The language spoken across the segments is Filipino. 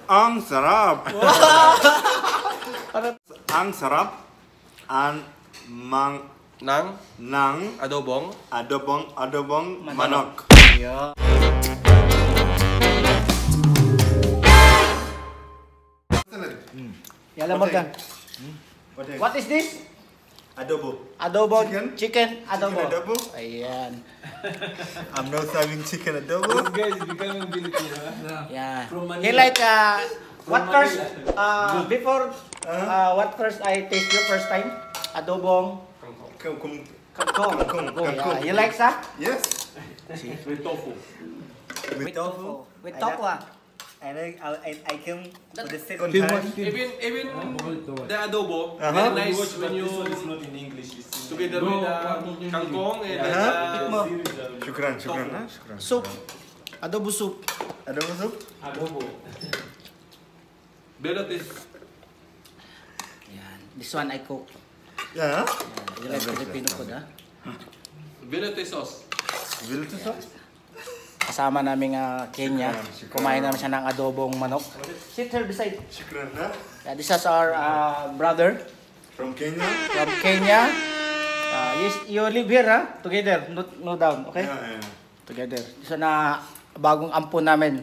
Ang sarap. Ang sarap ang ng adobong manok. Yeah. Yala Morgan. What is this? Adobo. Adobo. Chicken? Adobo. Chicken adobo? Ayan. I'm not serving chicken adobo. This guy is becoming Filipino. Yeah. From Manila. He like what first before what first I taste your first time? Adobong kangkong. Yeah. You like that? Yes. With tofu. With tofu. With tofu. And I came for the second Even time. the adobo, very nice when you together with the kangkong and Shukran. Soup. Adobo soup. Adobo soup? adobo. Better taste. Yan. This one I cook. Yeah. You like Filipino food, ha? Better taste sauce. Vilto sauce? Kasama namin Kenya. Kumain naman siya ng adobong manok. Sit here beside. Shukran, ha? Yeah, this is our brother From Kenya? from Kenya. You live here, ha? Together, no down, okay? Yeah. Together. Isa na bagong ampon namin.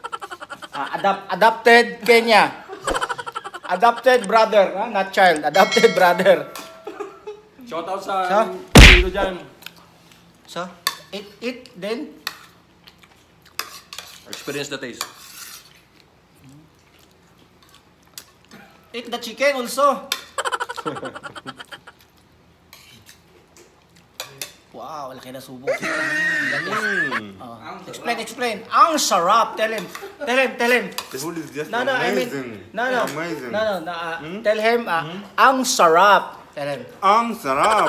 Adopted Kenya. Adopted brother, ha? Not child. Adopted brother. Shout out So? sa dito dyan. So, eat then. experience the taste. Eat the chicken also. Wow, laki na subo. Explain. Ang sarap. Tell him. The food is just I mean, amazing. Amazing. Tell him, ang sarap. Tell him. Ang sarap.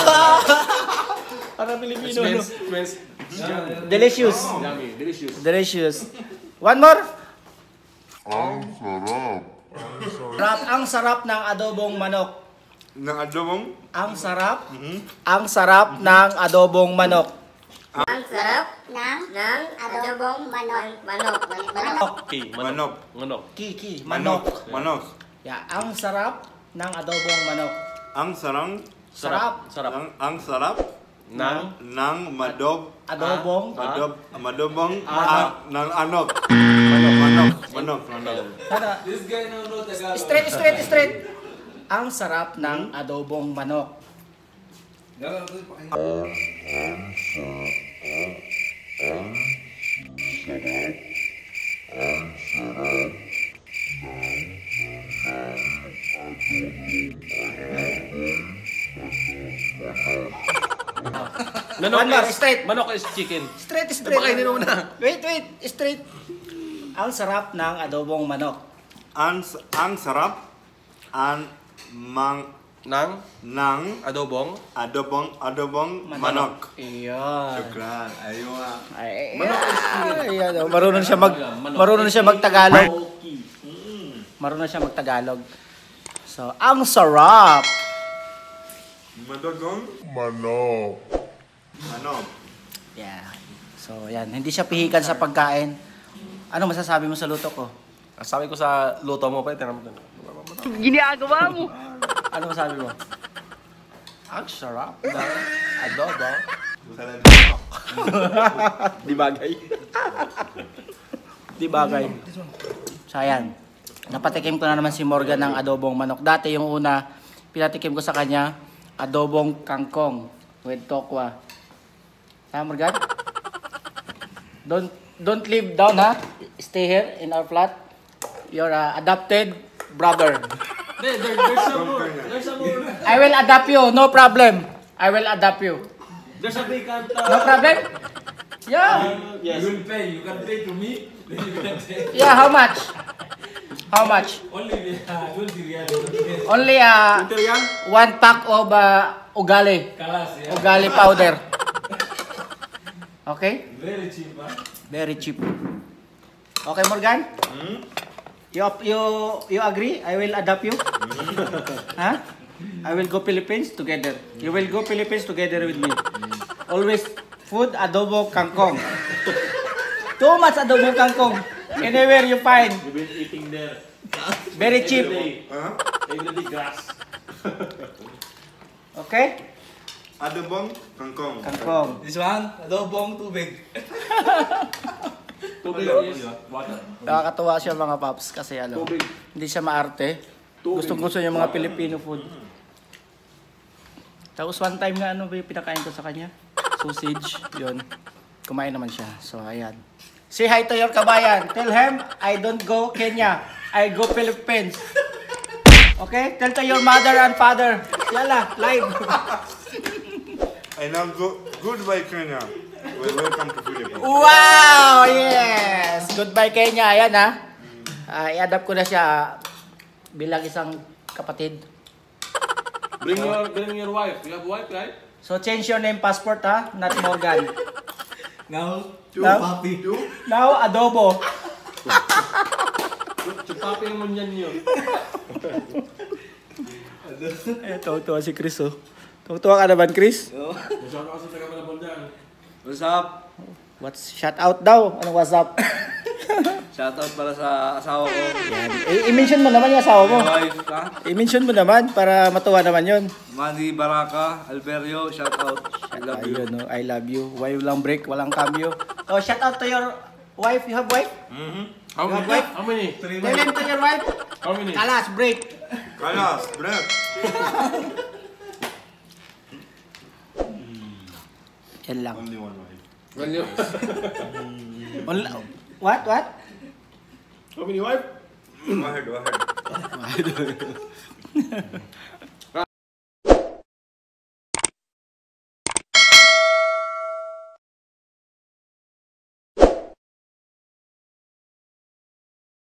Para Pilipino, no? Smells Delicious. yummy, delicious. Delicious. One more. Ang sarap. Ang sarap ng adobong manok. Ng adobong? Ang sarap. Ang sarap ng adobong manok. Ang sarap ng adobong manok. Manok. Kiki. Manok. Yeah, ang sarap ng adobong manok. Ang sarang. Sarap. Ang sarap. Ng Adobong. Madobong. Ng anok. Manok. This guy no Tagalog. Straight. Ang sarap ng adobong manok. One more, straight. Manok is chicken. Straight. Pakainin mo na. Wait. Straight. Ang sarap ng adobong manok. Ang sarap. Ng Adobong adobong manok. Iyon. Shukran. Aywa. Marunong siya magtagalog. Marunong siya magtagalog. So, ang sarap. Manok. Yeah. So, yan. Hindi siya pihikan sa pagkain. Ano masasabi mo sa luto ko? Sabi ko sa luto mo pa, tinanong mo. Ginagawa mo. Ano masabi mo? Ang sarap ng adobo. Di bagay. Di bagay. So, ayan. Napatikim ko na naman si Morgan ng adobong manok. Dati yung una, pinatikim ko sa kanya, adobong kangkong with tokwa. Ha, Morgan? Don't leave down, ha? Stay here in our flat. You're adopted brother. There's some more. I will adopt you, no problem. I will adopt you. There's a vacant. No problem? Yeah. Yes. You will pay. You can pay to me. Then you can pay. Yeah, how much? How much? Only 20 real. Only one pack of ugali. Kalas, yeah. Ugali powder. Okay? Very cheap, huh? Very cheap. Okay, Morgan? You agree? I will adopt you? Huh? I will go Philippines together. You will go Philippines together with me. Always food, adobo, kangkong. Too much adobo, kangkong. Anywhere you find. You've been eating there. Very cheap. Huh? Every day grass. Okay? Adobong kangkong. Kangkong. This one, adobong tubig. Tubig is water. Nakakatuwa siya mga paps kasi ano, Tubig. hindi siya maarte. Gustong-gusto niya mga Filipino food. Tapos one time nga ano ba yung pinakain ko sa kanya? Sausage, yun. Kumain naman siya. So ayan. Say hi to your kabayan. Tell him, I don't go Kenya. I go Philippines. Okay? Tell to your mother and father. Yala, live. I now go. Goodbye, Kenya. Welcome to Philippines. Wow! Yes! Goodbye Kenya. Ayan ha. I-adapt ko na siya bilang isang kapatid. Bring your wife. You have wife, right? So change your name passport ha, not Morgan. Now, Now? papi. Now, adobo. Chupapi naman yan yun. Eh, tuwa si Chris oh. Tuwa ka naman Chris? Masyado kasi taga Malabon dyan. What's up? What's shout out daw? Anong what's up? Shoutout para sa asawa ko. Yan. I-mention mo naman yung asawa mo. My wife, ha? I-mention mo naman para matuwa naman yun. Manny Baraka, Alberio, shoutout. I love you. Ayun, oh, I love you. Why walang break, walang cameo. Oh, shout out to your wife. You have wife? How many? wife? How many? Tell him to your wife. How many? Kalas, break. Kalas, break. Yan lang. Only one wife. What? How many wife? Go ahead, go ahead.